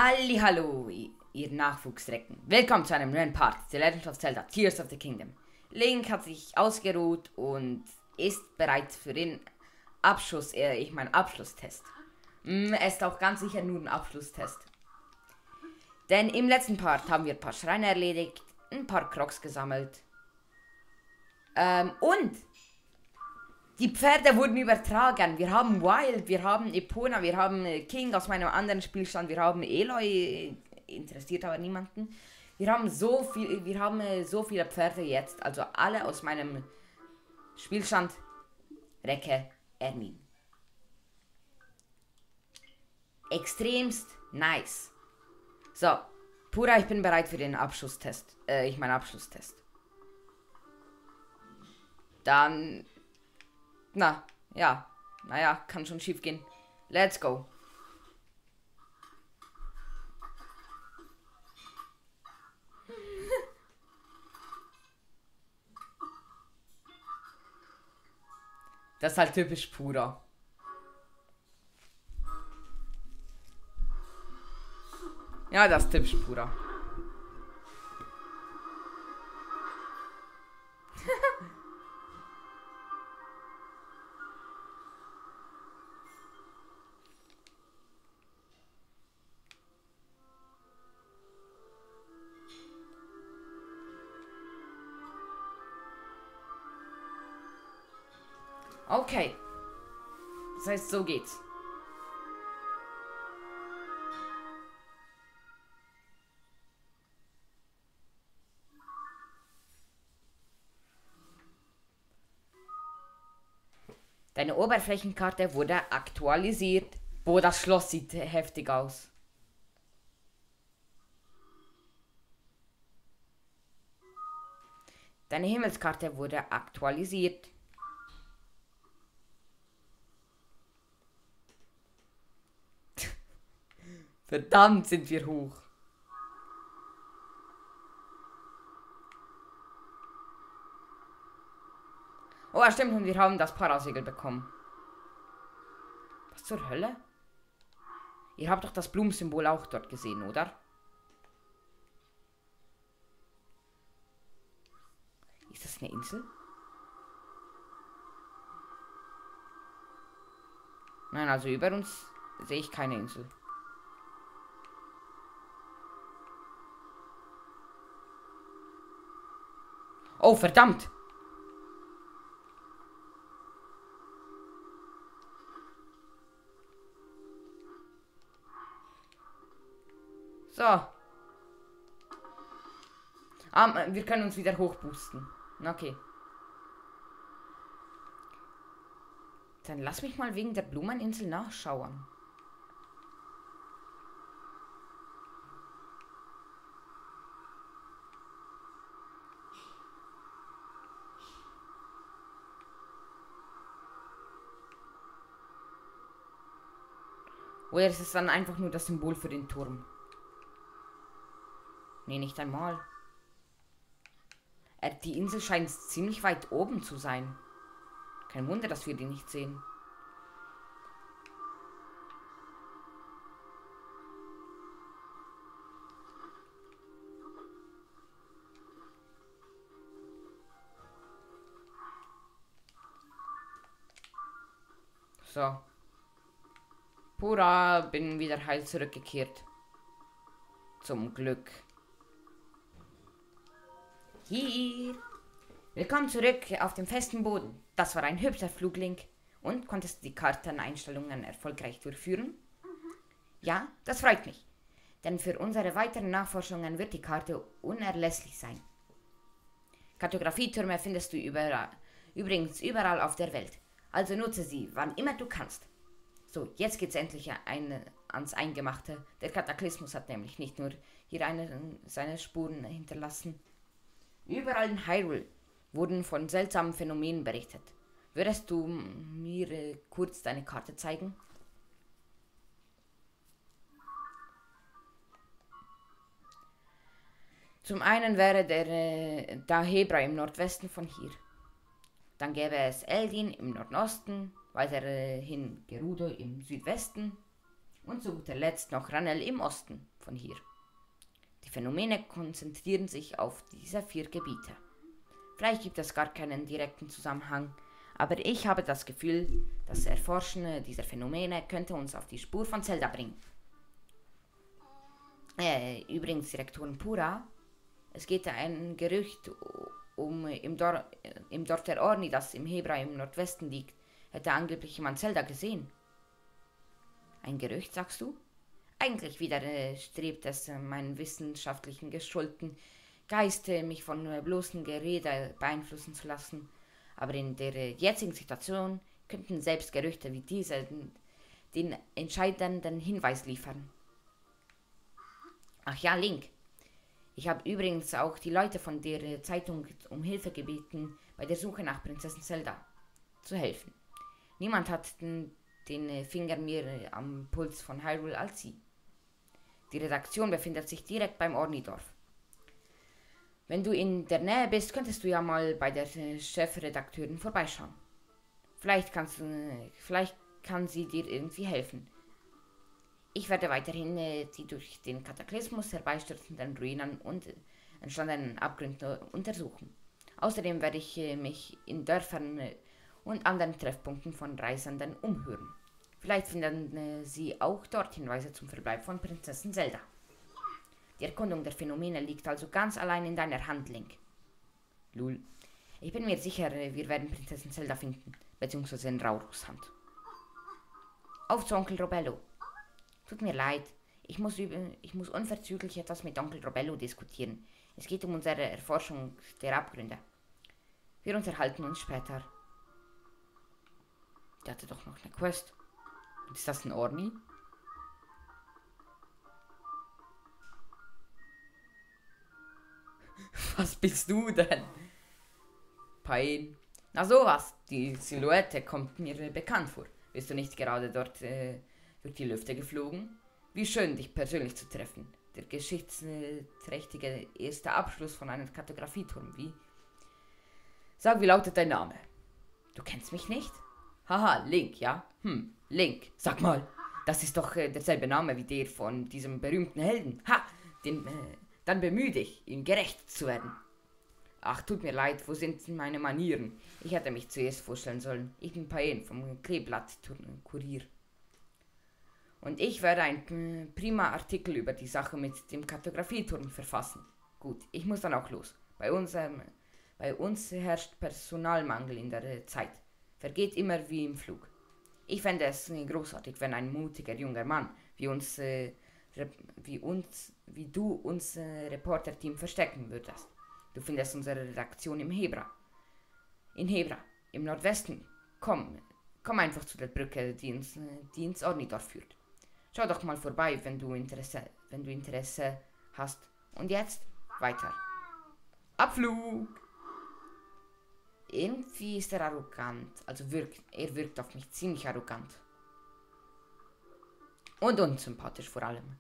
Hallo, ihr Nachwuchsrecken. Willkommen zu einem neuen Part, The Legend of Zelda Tears of the Kingdom. Link hat sich ausgeruht und ist bereit für den Abschlusstest. Es ist auch ganz sicher nur ein Abschlusstest. Denn im letzten Part haben wir ein paar Schreine erledigt, ein paar Crocs gesammelt. Und die Pferde wurden übertragen. Wir haben Wild, wir haben Epona, wir haben King aus meinem anderen Spielstand, wir haben Eloy, interessiert aber niemanden. Wir haben so viele Pferde jetzt, also alle aus meinem Spielstand. Recke, Ermin. Extremst nice. So, Pura, ich bin bereit für den Abschlusstest. Abschlusstest. Dann... Naja, kann schon schief gehen. Let's go. Das ist halt typisch Pura. Ja, das ist typisch Pura. Okay. Das heißt, so geht's. Deine Oberflächenkarte wurde aktualisiert. Boah, das Schloss sieht heftig aus. Deine Himmelskarte wurde aktualisiert. Verdammt, sind wir hoch. Oh, stimmt, und wir haben das Parasegel bekommen. Was zur Hölle? Ihr habt doch das Blumensymbol auch dort gesehen, oder? Ist das eine Insel? Nein, also über uns sehe ich keine Insel. Oh, verdammt! So. Wir können uns wieder hochboosten. Okay. Dann lass mich mal wegen der Blumeninsel nachschauen. Oder ist es dann einfach nur das Symbol für den Turm? Nee, nicht einmal. Die Insel scheint ziemlich weit oben zu sein. Kein Wunder, dass wir die nicht sehen. So. Pura, bin wieder heil zurückgekehrt. Zum Glück. Hier. Willkommen zurück auf dem festen Boden. Das war ein hübscher Flug, Link. Und konntest du die Karteneinstellungen erfolgreich durchführen? Ja, das freut mich. Denn für unsere weiteren Nachforschungen wird die Karte unerlässlich sein. Kartografietürme findest du übrigens überall auf der Welt. Also nutze sie, wann immer du kannst. So, jetzt geht's endlich ans Eingemachte. Der Kataklysmus hat nämlich nicht nur hier seine Spuren hinterlassen. Überall in Hyrule wurden von seltsamen Phänomenen berichtet. Würdest du mir kurz deine Karte zeigen? Zum einen wäre der Dahebra im Nordwesten von hier. Dann gäbe es Eldin im Nordosten, weiterhin Gerudo im Südwesten, und zu guter Letzt noch Ranel im Osten von hier. Die Phänomene konzentrieren sich auf diese 4 Gebiete. Vielleicht gibt es gar keinen direkten Zusammenhang, aber ich habe das Gefühl, das Erforschen dieser Phänomene könnte uns auf die Spur von Zelda bringen. Übrigens, Direktorin Pura, es geht ein Gerücht im Dorf der Orni, das im Hebra im Nordwesten liegt, hätte angeblich jemand Zelda gesehen. Ein Gerücht, sagst du? Eigentlich widerstrebt es meinen wissenschaftlichen geschulten Geist, mich von bloßem Gerede beeinflussen zu lassen. Aber in der jetzigen Situation könnten selbst Gerüchte wie diese den entscheidenden Hinweis liefern. Ach ja, Link. Ich habe übrigens auch die Leute von der Zeitung um Hilfe gebeten, bei der Suche nach Prinzessin Zelda zu helfen. Niemand hat den Finger mehr am Puls von Hyrule als sie. Die Redaktion befindet sich direkt beim Ornidorf. Wenn du in der Nähe bist, könntest du ja mal bei der Chefredakteurin vorbeischauen. Vielleicht kann sie dir irgendwie helfen. Ich werde weiterhin die durch den Kataklysmus herbeistürzenden Ruinen und entstandenen Abgründe untersuchen. Außerdem werde ich mich in Dörfern und anderen Treffpunkten von Reisenden umhören. Vielleicht finden sie auch dort Hinweise zum Verbleib von Prinzessin Zelda. Die Erkundung der Phänomene liegt also ganz allein in deiner Hand, Link. Lul. Ich bin mir sicher, wir werden Prinzessin Zelda finden, beziehungsweise in Raurus Hand. Auf zu Onkel Robello. Tut mir leid, ich muss unverzüglich etwas mit Onkel Robello diskutieren. Es geht um unsere Erforschung der Abgründe. Wir unterhalten uns später. Der hatte doch noch eine Quest. Ist das ein Orni? Was bist du denn? Pain. Na sowas, die Silhouette kommt mir bekannt vor. Bist du nicht gerade dort durch die Lüfte geflogen? Wie schön, dich persönlich zu treffen. Der geschichtsträchtige erste Abschluss von einem Kartografieturm, wie? Sag, wie lautet dein Name? Du kennst mich nicht? Haha, Link, ja? Link. Sag mal, das ist doch derselbe Name wie der von diesem berühmten Helden. Ha! Dann bemühe dich, ihm gerecht zu werden. Ach, tut mir leid, wo sind meine Manieren? Ich hätte mich zuerst vorstellen sollen. Ich bin Paen vom Kleeblatt-Kurier. Und ich werde einen prima Artikel über die Sache mit dem Kartografieturm verfassen. Gut, ich muss dann auch los. Bei uns herrscht Personalmangel in der Zeit. Vergeht immer wie im Flug. Ich fände es großartig, wenn ein mutiger junger Mann wie du uns Reporter-Team verstecken würdest. Du findest unsere Redaktion in Hebra, im Nordwesten. Komm einfach zu der Brücke, die ins Ornidorf führt. Schau doch mal vorbei, wenn du Interesse hast. Und jetzt weiter. Abflug! Irgendwie ist er arrogant. Also er wirkt auf mich ziemlich arrogant. Und unsympathisch vor allem.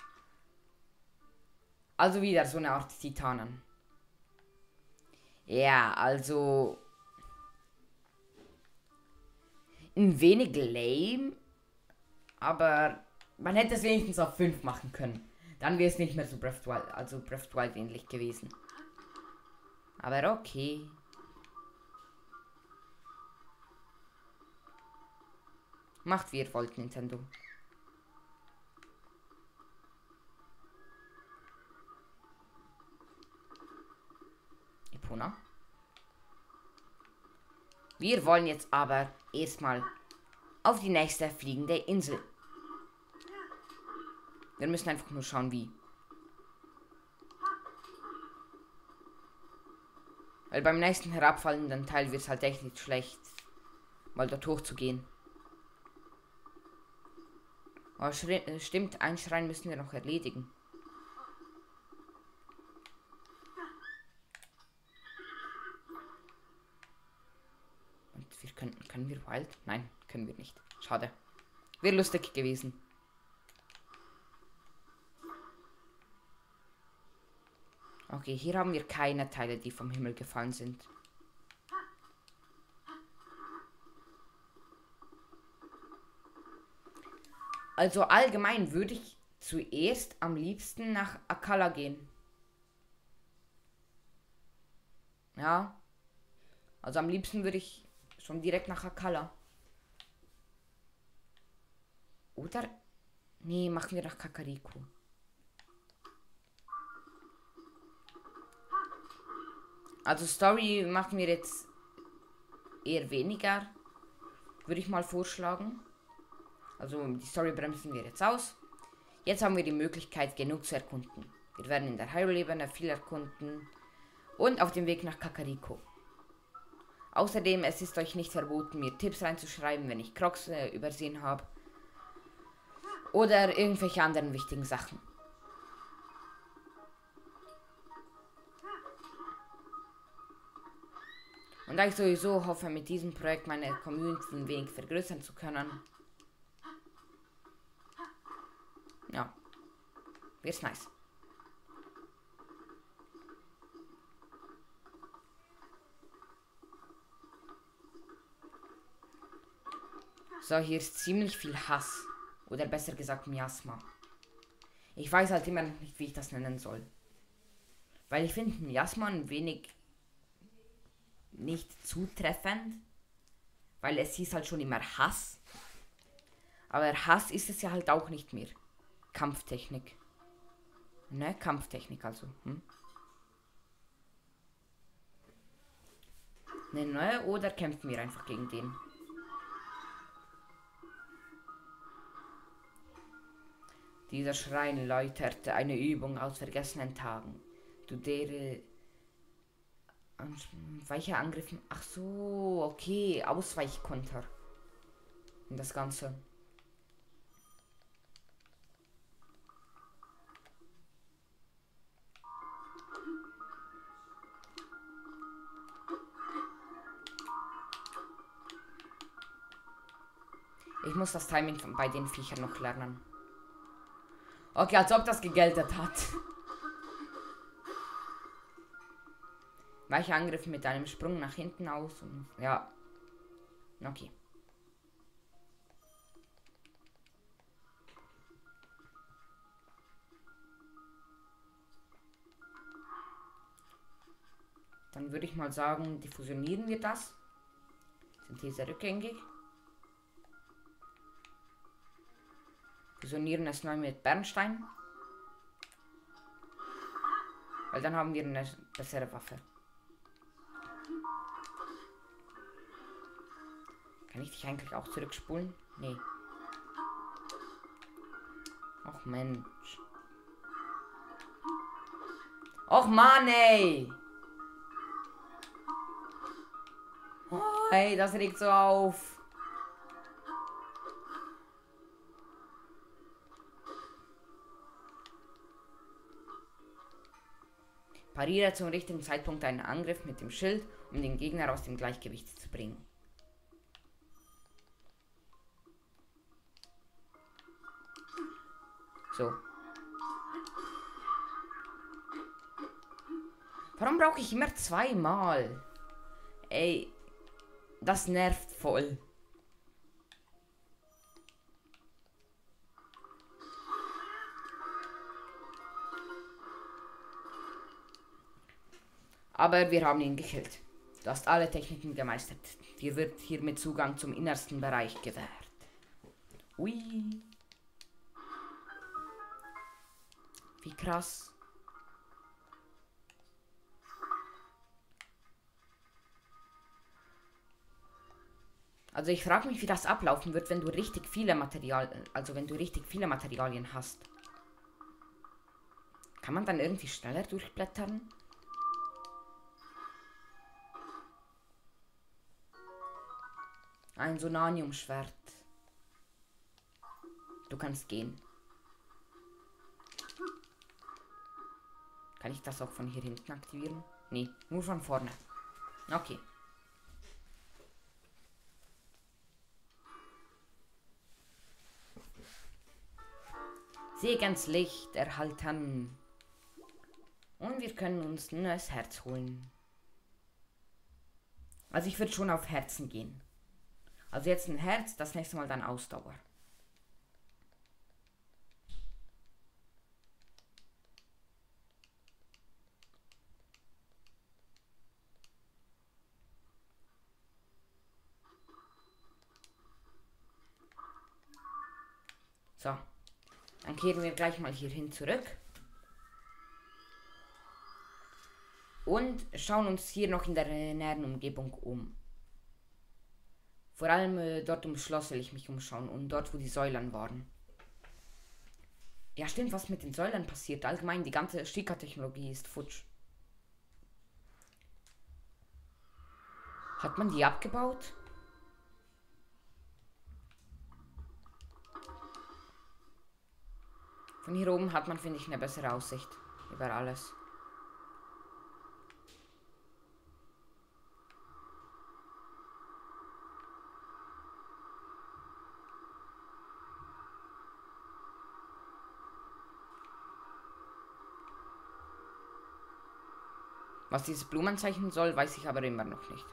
Also wieder so eine Art Titanen. Ja, also ein wenig lame, aber man hätte es wenigstens auf 5 machen können. Dann wäre es nicht mehr so Breath of the Wild ähnlich gewesen. Aber okay. Macht wie ihr wollt, Nintendo. Epona. Wir wollen jetzt aber erstmal auf die nächste fliegende Insel. Wir müssen einfach nur schauen, wie. Weil beim nächsten herabfallenden Teil wird es halt echt nicht schlecht, mal dort hoch zu gehen. Aber stimmt, einen Schrein müssen wir noch erledigen. Und wir können wir Wild? Nein, können wir nicht. Schade. Wäre lustig gewesen. Okay, hier haben wir keine Teile, die vom Himmel gefallen sind. Also allgemein würde ich zuerst am liebsten nach Akkala gehen. Ja. Also am liebsten würde ich schon direkt nach Akkala. Oder? Nee, machen wir nach Kakariko. Also Story machen wir jetzt eher weniger. Würde ich mal vorschlagen. Also die Story bremsen wir jetzt aus. Jetzt haben wir die Möglichkeit, genug zu erkunden. Wir werden in der Hyrule-Ebene viel erkunden. Und auf dem Weg nach Kakariko. Außerdem, es ist euch nicht verboten, mir Tipps reinzuschreiben, wenn ich Crocs übersehen habe. Oder irgendwelche anderen wichtigen Sachen. Und da ich sowieso hoffe, mit diesem Projekt meine Community ein wenig vergrößern zu können. Ja. Wird's nice. So, hier ist ziemlich viel Hass. Oder besser gesagt Miasma. Ich weiß halt immer noch nicht, wie ich das nennen soll. Weil ich finde Miasma ein wenig nicht zutreffend. Weil es hieß halt schon immer Hass. Aber Hass ist es ja halt auch nicht mehr. Kampftechnik. Ne, Kampftechnik also. Ne, oder kämpfen wir einfach gegen den? Dieser Schrein läuterte eine Übung aus vergessenen Tagen. Du dere weicher Angriffen. Ach so, okay, Ausweichkonter. Und das Ganze. Ich muss das Timing bei den Viechern noch lernen. Okay, als ob das gegeltet hat. Weicher Angriff mit einem Sprung nach hinten aus. Und ja. Okay. Dann würde ich mal sagen, diffusionieren wir das. Synthese rückgängig. Fusionieren es neu mit Bernstein. Weil dann haben wir eine bessere Waffe. Kann ich dich eigentlich auch zurückspulen? Nee. Och Mensch. Och Mann, ey! Oh, ey, das regt so auf. Pariere zum richtigen Zeitpunkt einen Angriff mit dem Schild, um den Gegner aus dem Gleichgewicht zu bringen. So. Warum brauche ich immer zweimal? Ey, das nervt voll. Aber wir haben ihn gekillt. Du hast alle Techniken gemeistert. Dir wird hiermit Zugang zum innersten Bereich gewährt. Ui. Wie krass. Also ich frage mich, wie das ablaufen wird, wenn du richtig viele Materialien hast. Kann man dann irgendwie schneller durchblättern? Ein Sonanium-Schwert. Du kannst gehen. Kann ich das auch von hier hinten aktivieren? Nee, nur von vorne. Okay. Segenslicht erhalten. Und wir können uns ein neues Herz holen. Also ich würde schon auf Herzen gehen. Also jetzt ein Herz, das nächste Mal dann Ausdauer. So. Dann kehren wir gleich mal hierhin zurück. Und schauen uns hier noch in der näheren Umgebung um. Vor allem dort ums Schloss will ich mich umschauen und dort, wo die Säulen waren. Ja, stimmt, was mit den Säulen passiert. Allgemein, die ganze Shika-Technologie ist futsch. Hat man die abgebaut? Von hier oben hat man, finde ich, eine bessere Aussicht über alles. Was dieses Blumenzeichen soll, weiß ich aber immer noch nicht.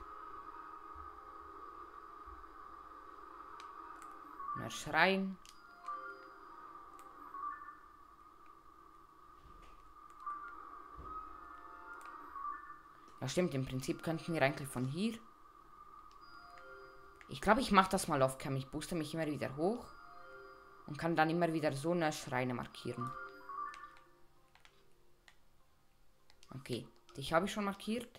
Der Schrein. Ja stimmt, im Prinzip könnten wir eigentlich von hier. Ich glaube, ich mache das mal auf Cam. Ich booste mich immer wieder hoch. Und kann dann immer wieder so eine Schreine markieren. Okay, dich habe ich schon markiert.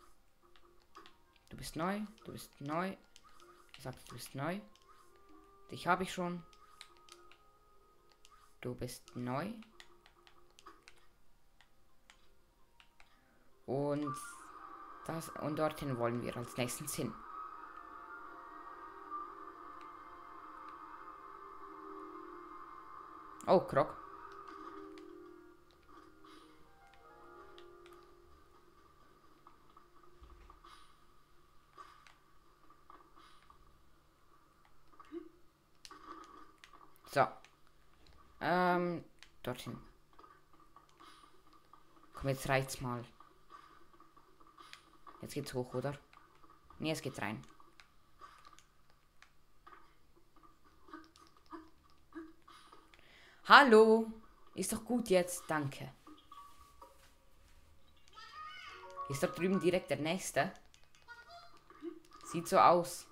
Du bist neu, du bist neu. Ich sag, du bist neu. Dich habe ich schon. Du bist neu. Und das und dorthin wollen wir als nächstes hin. Oh, Krog. So. Dorthin. Komm, jetzt reicht's mal. Jetzt geht's hoch, oder? Nee, es geht rein. Hallo. Ist doch gut jetzt, danke. Ist dort drüben direkt der nächste? Sieht so aus.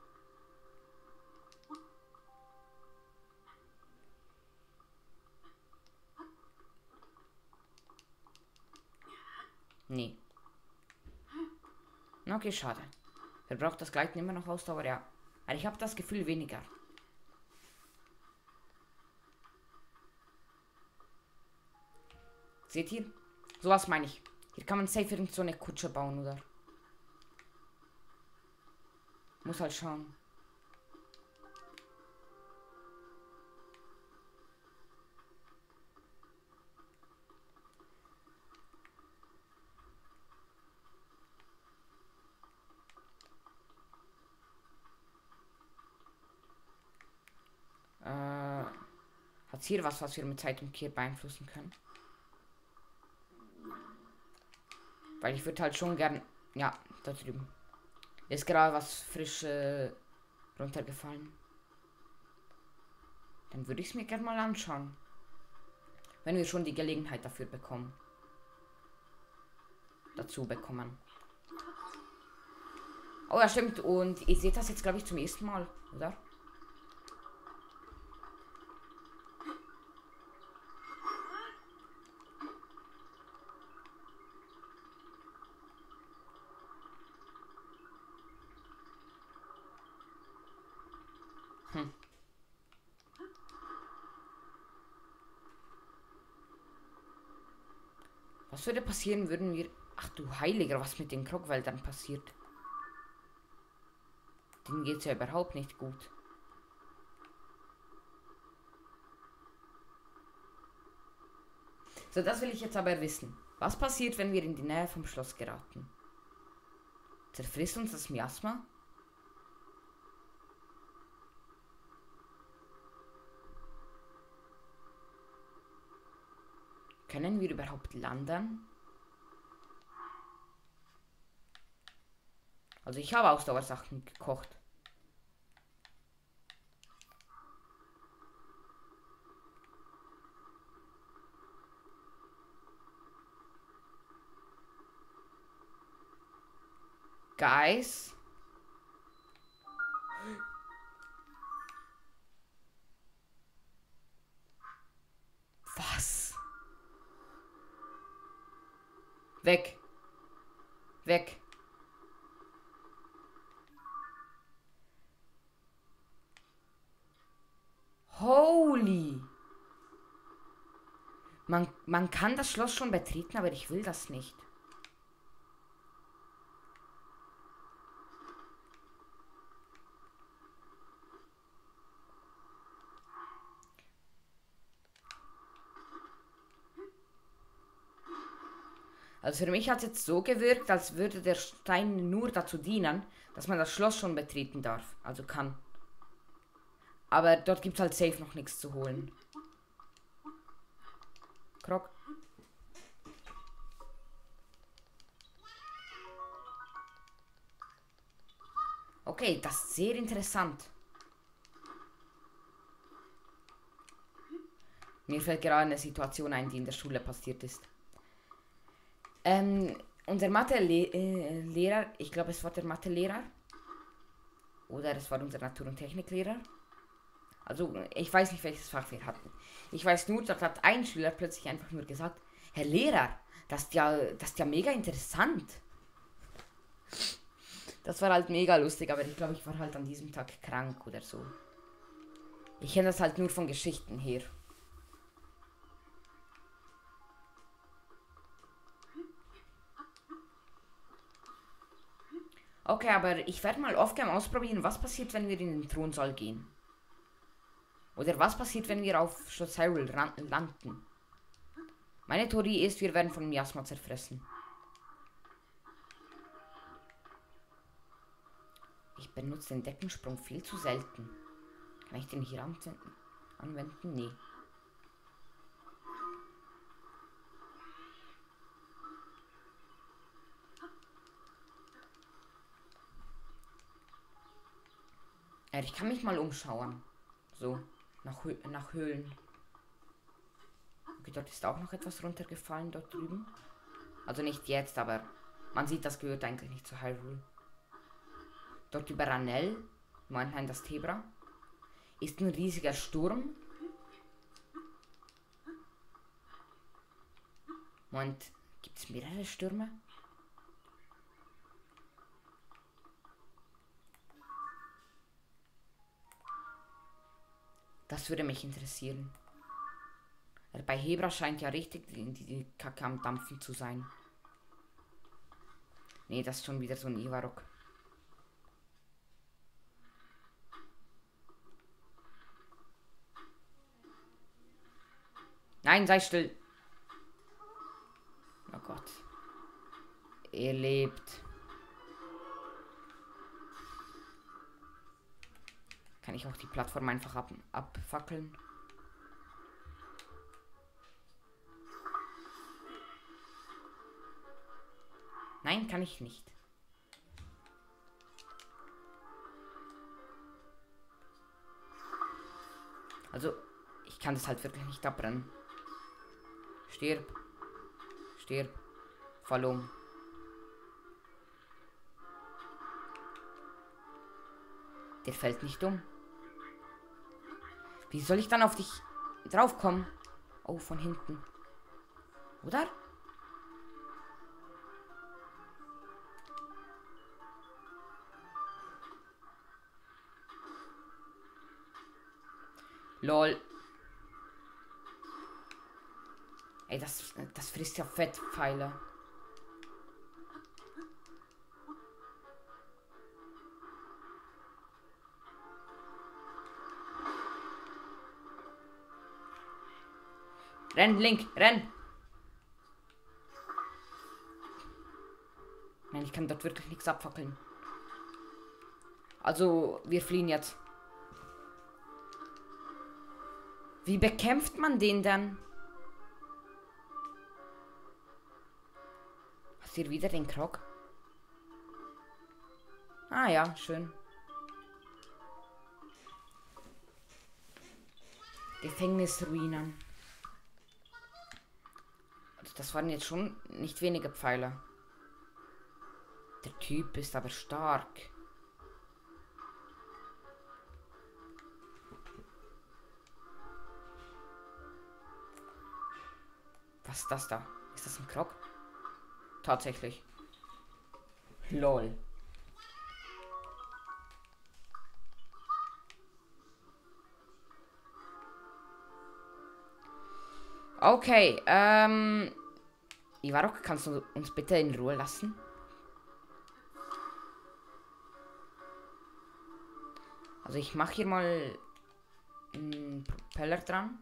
Nee. Okay, schade. Wer braucht das Gleiten immer noch Ausdauer? Ja. Aber ich habe das Gefühl weniger. Seht ihr? Sowas meine ich. Hier kann man safe irgend so eine Kutsche bauen, oder? Muss halt schauen. Hat's hier was wir mit Zeit und Kehr beeinflussen können? Weil ich würde halt schon gern... Ja, da drüben. Ist gerade was frisch runtergefallen. Dann würde ich es mir gerne mal anschauen. Wenn wir schon die Gelegenheit dafür bekommen. Dazu bekommen. Oh ja, stimmt. Und ihr seht das jetzt, glaube ich, zum ersten Mal, oder? Was würde passieren, würden wir... Ach du Heiliger, was mit den Krogwäldern passiert? Denen geht's ja überhaupt nicht gut. So, das will ich jetzt aber wissen. Was passiert, wenn wir in die Nähe vom Schloss geraten? Zerfrisst uns das Miasma? Können wir überhaupt landen? Also ich habe Ausdauersachen gekocht. Guys. Weg. Weg. Holy. Man kann das Schloss schon betreten, aber ich will das nicht. Also für mich hat es jetzt so gewirkt, als würde der Stein nur dazu dienen, dass man das Schloss schon betreten darf. Also kann. Aber dort gibt es halt safe noch nichts zu holen. Krog. Okay, das ist sehr interessant. Mir fällt gerade eine Situation ein, die in der Schule passiert ist. Unser Mathe-Lehrer, ich glaube es war der Mathe-Lehrer. Oder es war unser Natur- und Techniklehrer. Also ich weiß nicht, welches Fach wir hatten. Ich weiß nur, da hat ein Schüler plötzlich einfach nur gesagt, Herr Lehrer, das ist ja mega interessant. Das war halt mega lustig, aber ich glaube, ich war halt an diesem Tag krank oder so. Ich kenne das halt nur von Geschichten her. Okay, aber ich werde mal off-cam ausprobieren, was passiert, wenn wir in den Thronsaal gehen. Oder was passiert, wenn wir auf Schloss Hyrule landen. Meine Theorie ist, wir werden von Miasma zerfressen. Ich benutze den Deckensprung viel zu selten. Kann ich den hier anwenden? Nee. Ich kann mich mal umschauen. So, nach Höhlen. Okay, dort ist auch noch etwas runtergefallen, dort drüben. Also nicht jetzt, aber man sieht, das gehört eigentlich nicht zu Hyrule. Dort über Ranel, Mannheim das Thebra, ist ein riesiger Sturm. Und gibt es mehrere Stürme? Das würde mich interessieren. Bei Hebra scheint ja richtig die Kacke am Dampfen zu sein. Nee, das ist schon wieder so ein Ivarok. Nein, sei still. Oh Gott. Er lebt. Kann ich auch die Plattform einfach abfackeln? Nein, kann ich nicht. Also, ich kann das halt wirklich nicht abbrennen. Stirb. Stirb. Fall um. Der fällt nicht um. Wie soll ich dann auf dich draufkommen? Oh, von hinten. Oder? Lol. Ey, das frisst ja Fettpfeile. Renn, Link, renn! Nein, ich kann dort wirklich nichts abfackeln. Also, wir fliehen jetzt. Wie bekämpft man den dann? Hast du hier wieder den Krog? Ah ja, schön. Gefängnisruinen. Also das waren jetzt schon nicht wenige Pfeile. Der Typ ist aber stark. Was ist das da? Ist das ein Krog? Tatsächlich. Lol. Okay, Ivarok, kannst du uns bitte in Ruhe lassen? Also ich mache hier mal einen Propeller dran.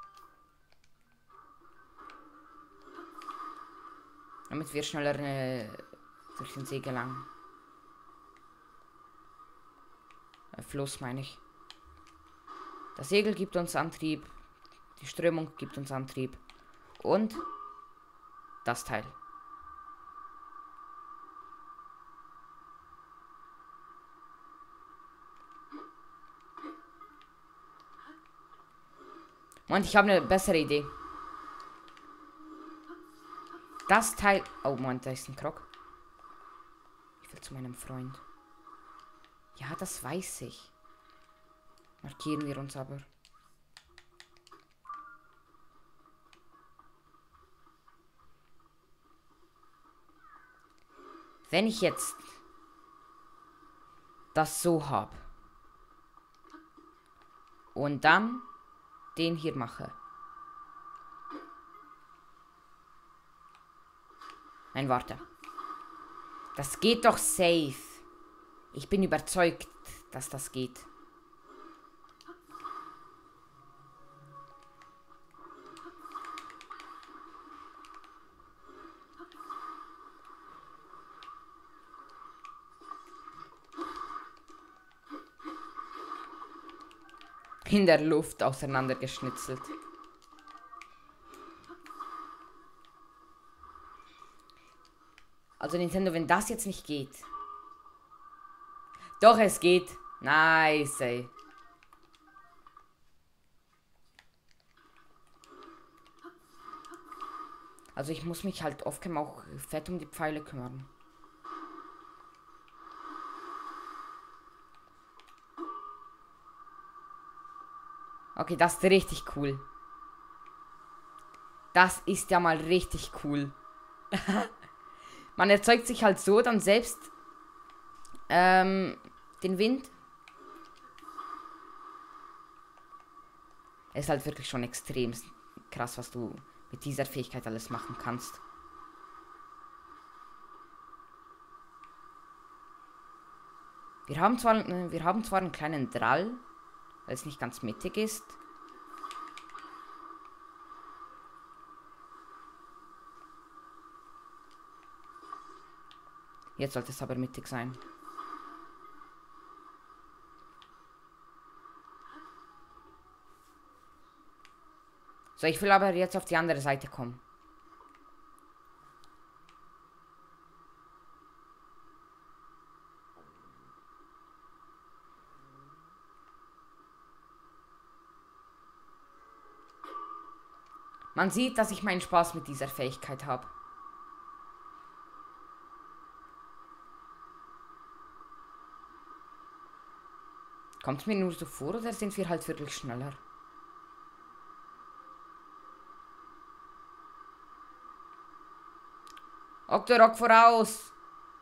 Damit wir schneller durch den See gelangen. Fluss meine ich. Das Segel gibt uns Antrieb. Die Strömung gibt uns Antrieb. Und das Teil. Moment, ich habe eine bessere Idee. Das Teil... Oh, Moment, da ist ein Krog. Ich will zu meinem Freund. Ja, das weiß ich. Markieren wir uns aber. Wenn ich jetzt das so habe und dann den hier mache. Nein, warte. Das geht doch safe. Ich bin überzeugt, dass das geht. In der Luft auseinandergeschnitzelt. Also Nintendo, wenn das jetzt nicht geht. Doch, es geht. Nice, ey. Also ich muss mich halt oft auch fett um die Pfeile kümmern. Okay, das ist richtig cool. Das ist ja mal richtig cool. Man erzeugt sich halt so dann selbst den Wind. Es ist halt wirklich schon extrem krass, was du mit dieser Fähigkeit alles machen kannst. Wir haben zwar einen kleinen Drall, weil es nicht ganz mittig ist. Jetzt sollte es aber mittig sein. So, ich will aber jetzt auf die andere Seite kommen. Man sieht, dass ich meinen Spaß mit dieser Fähigkeit habe. Kommt es mir nur so vor oder sind wir halt wirklich schneller? Octorok voraus!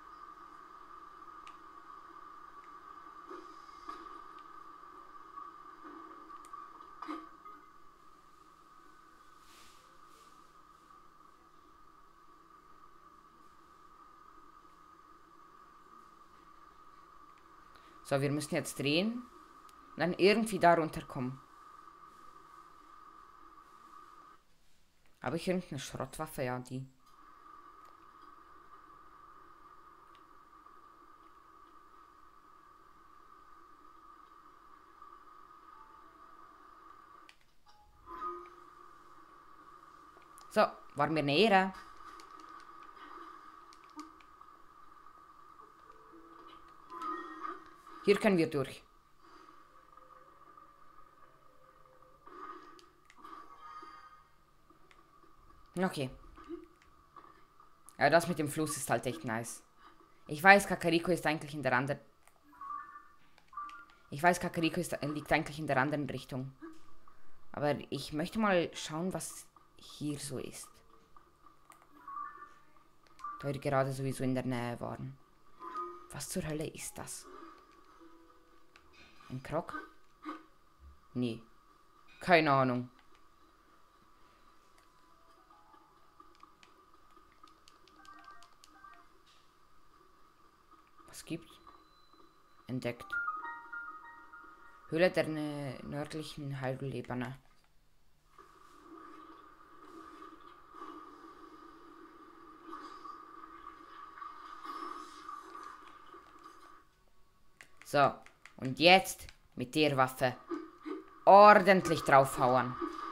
So, wir müssen jetzt drehen und dann irgendwie da runterkommen. Habe ich irgendeine Schrottwaffe? Ja, die. So, war mir eine Ehre. Hier können wir durch. Okay. Ja, das mit dem Fluss ist halt echt nice. Ich weiß, Kakariko ist eigentlich in der anderen... Ich weiß, Kakariko liegt eigentlich in der anderen Richtung. Aber ich möchte mal schauen, was hier so ist. da wir gerade sowieso in der Nähe waren. Was zur Hölle ist das? Ein Krog? Nee. Keine Ahnung. Was gibt's? Entdeckt. Höhle der nördlichen Heilebene. So, und jetzt mit der Waffe ordentlich draufhauen.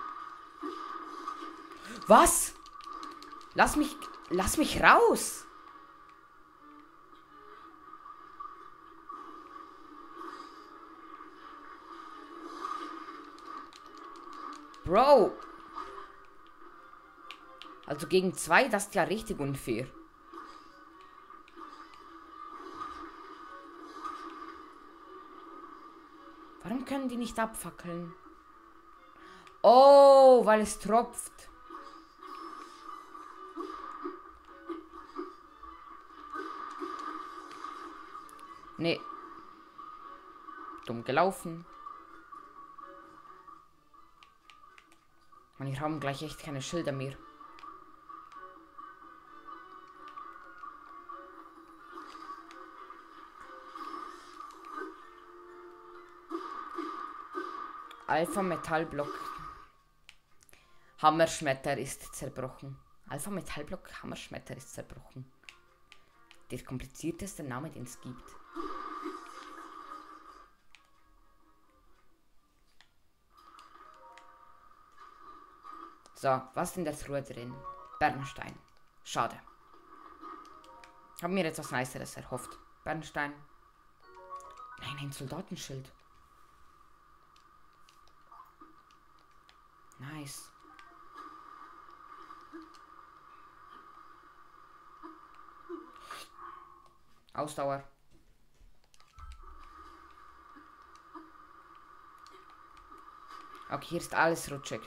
Was? Lass mich raus! Bro! Also gegen 2, das ist ja richtig unfair. Warum können die nicht abfackeln? Oh, weil es tropft. Nee. Dumm gelaufen. Und hier haben gleich echt keine Schilder mehr. Alpha Metallblock. Hammerschmetter ist zerbrochen. Alpha Metallblock Hammerschmetter ist zerbrochen. Der komplizierteste Name, den es gibt. So, was ist in der Truhe drin? Bernstein. Schade. Hab mir etwas Niceres erhofft. Bernstein. Nein, ein Soldatenschild. Nice. Ausdauer. Okay, hier ist alles rutschig.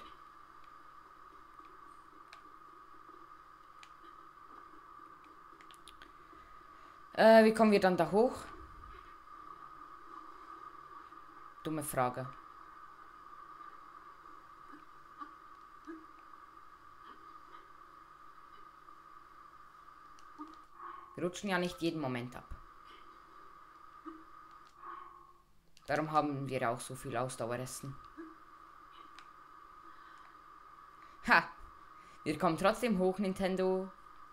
Wie kommen wir dann da hoch? Dumme Frage. Wir rutschen ja nicht jeden Moment ab. Darum haben wir auch so viel Ausdaueressen. Ha! Wir kommen trotzdem hoch, Nintendo.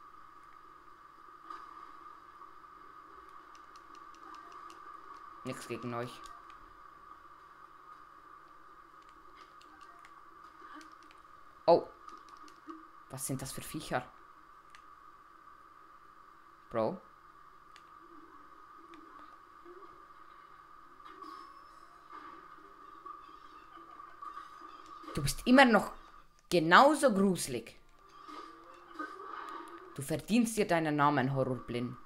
Nichts gegen euch. Oh. Was sind das für Viecher? Bro. Du bist immer noch genauso gruselig. Du verdienst dir deinen Namen, Horrorblind.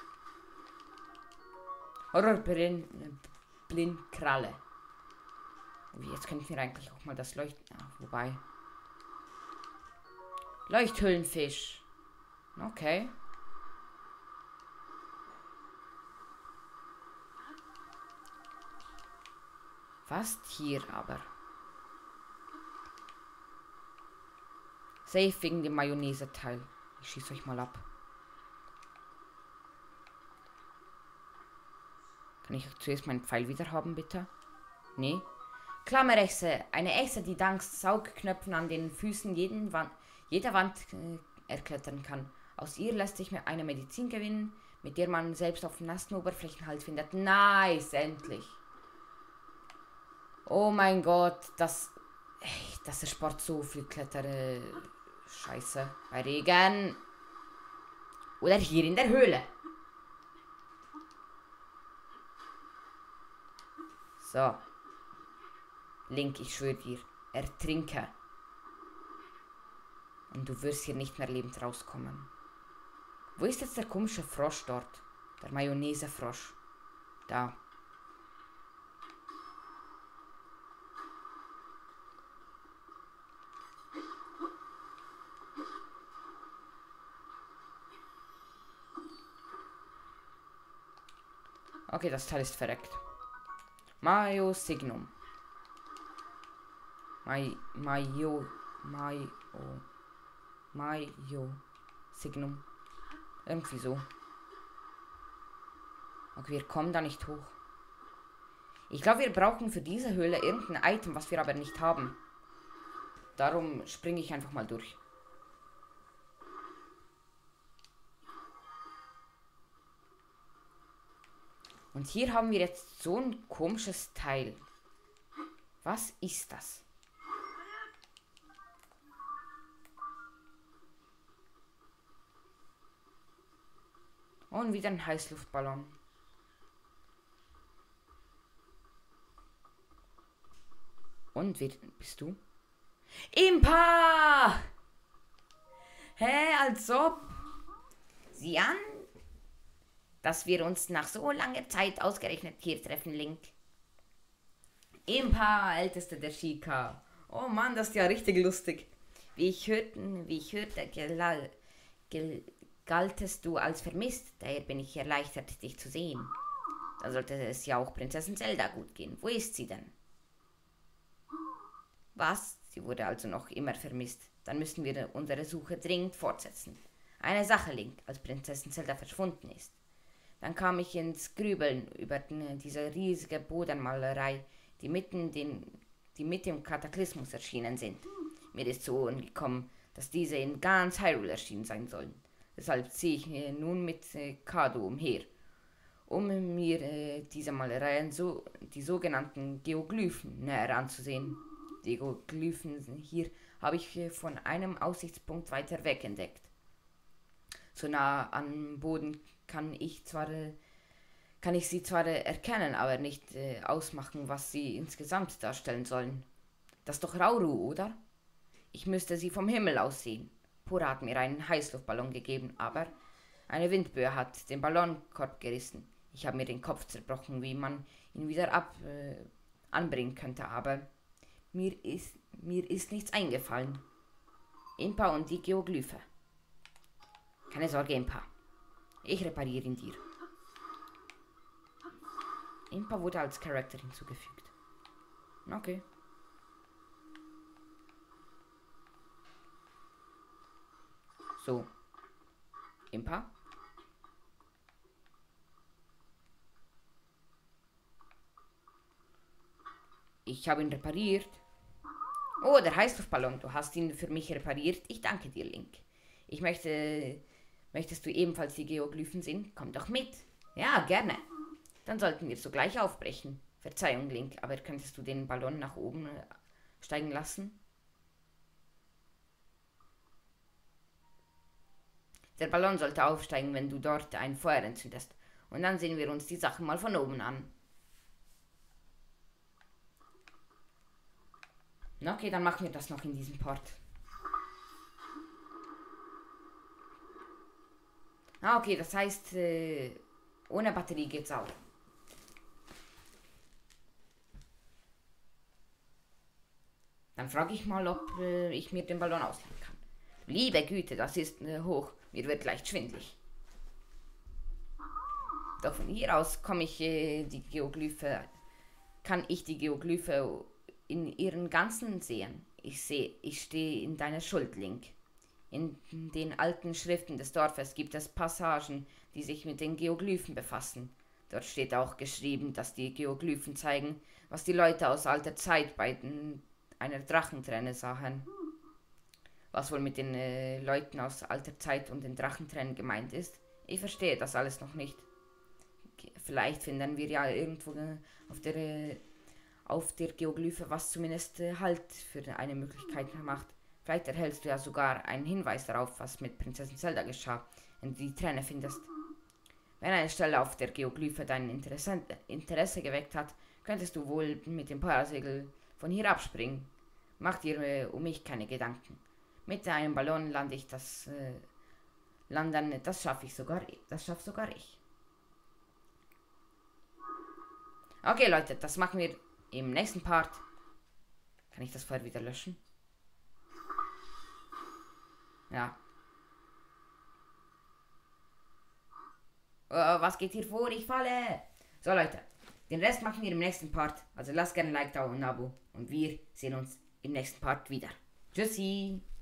Horrorblind Kralle. Jetzt könnten wir eigentlich auch mal das Leuchten... Ja, wobei... Leuchthüllenfisch. Okay. Fast hier aber. Safe wegen dem Mayonnaise-Teil. Ich schieß euch mal ab. Kann ich zuerst meinen Pfeil wieder haben, bitte? Nee. Klammerechse. Eine Echse, die dank Saugknöpfen an den Füßen jeder Wand erklettern kann. Aus ihr lässt sich eine Medizin gewinnen, mit der man selbst auf nassen Oberflächen Halt findet. Nice, endlich. Oh mein Gott, das erspart so viel Klettere. Scheiße. Bei Regen. Oder hier in der Höhle. So. Link, ich schwöre dir. Ertrinke. Und du wirst hier nicht mehr lebend rauskommen. Wo ist jetzt der komische Frosch dort? Der Mayonnaise-Frosch. Da. Okay, das Teil ist verreckt. Mayo Signum. Mayo Signum. Irgendwie so. Okay, wir kommen da nicht hoch. Ich glaube, wir brauchen für diese Höhle irgendein Item, was wir aber nicht haben. Darum springe ich einfach mal durch. Und hier haben wir jetzt so ein komisches Teil. Was ist das? Und wieder ein Heißluftballon. Und wer bist du? Impa! Hä, als ob. Sieh an, dass wir uns nach so langer Zeit ausgerechnet hier treffen, Link. Impa, älteste der Shika. Oh Mann, das ist ja richtig lustig. Wie ich hörte, galtest du als vermisst. Daher bin ich erleichtert, dich zu sehen. Da sollte es ja auch Prinzessin Zelda gut gehen. Wo ist sie denn? Was? Sie wurde also noch immer vermisst. Dann müssen wir unsere Suche dringend fortsetzen. Eine Sache, Link, als Prinzessin Zelda verschwunden ist. Dann kam ich ins Grübeln über diese riesige Bodenmalerei, die mit dem Kataklysmus erschienen sind. Mir ist so gekommen, dass diese in ganz Hyrule erschienen sein sollen. Deshalb ziehe ich nun mit Kado umher, um mir diese Malereien, die sogenannten Geoglyphen, näher anzusehen. Die Geoglyphen hier habe ich von einem Aussichtspunkt weiter weg entdeckt. So nah am Boden kann ich sie zwar erkennen, aber nicht ausmachen, was sie insgesamt darstellen sollen. Das ist doch Rauru, oder? Ich müsste sie vom Himmel aus sehen. Pura hat mir einen Heißluftballon gegeben, aber eine Windböe hat den Ballonkorb gerissen. Ich habe mir den Kopf zerbrochen, wie man ihn wieder anbringen könnte, aber mir ist nichts eingefallen. Impa und die Geoglyphe. Keine Sorge, Impa. Ich repariere ihn dir. Impa wurde als Charakter hinzugefügt. Okay. So. Impa? Ich habe ihn repariert. Oh, der Heißluftballon. Du hast ihn für mich repariert. Ich danke dir, Link. Möchtest du ebenfalls die Geoglyphen sehen? Komm doch mit. Ja, gerne. Dann sollten wir sogleich aufbrechen. Verzeihung, Link, aber könntest du den Ballon nach oben steigen lassen? Der Ballon sollte aufsteigen, wenn du dort ein Feuer entzündest. Und dann sehen wir uns die Sache mal von oben an. Okay, dann machen wir das noch in diesem Part. Okay, das heißt, ohne Batterie geht's auch. Dann frage ich mal, ob ich mir den Ballon ausleihen kann. Liebe Güte, das ist hoch. Mir wird leicht schwindlig. Doch von hier aus kann ich die Geoglyphe in ihren ganzen sehen. Ich stehe in deiner Schuld, Link. In den alten Schriften des Dorfes gibt es Passagen, die sich mit den Geoglyphen befassen. Dort steht auch geschrieben, dass die Geoglyphen zeigen, was die Leute aus alter Zeit bei einer Drachenträne sahen. Was wohl mit den Leuten aus alter Zeit und den Drachentränen gemeint ist? Ich verstehe das alles noch nicht. Vielleicht finden wir ja irgendwo auf der Geoglyphe, was zumindest Halt für eine Möglichkeit macht. Vielleicht erhältst du ja sogar einen Hinweis darauf, was mit Prinzessin Zelda geschah, wenn du die Träne findest. Wenn eine Stelle auf der Geoglyphe dein Interesse geweckt hat, könntest du wohl mit dem Parasegel von hier abspringen. Mach dir um mich keine Gedanken. Mit einem Ballon das schaffe sogar ich. Okay, Leute, das machen wir im nächsten Part. Kann ich das Feuer wieder löschen? Ja. Was geht hier vor? Ich falle! So Leute, den Rest machen wir im nächsten Part. Also lasst gerne ein Like da und ein Abo. Und wir sehen uns im nächsten Part wieder. Tschüssi!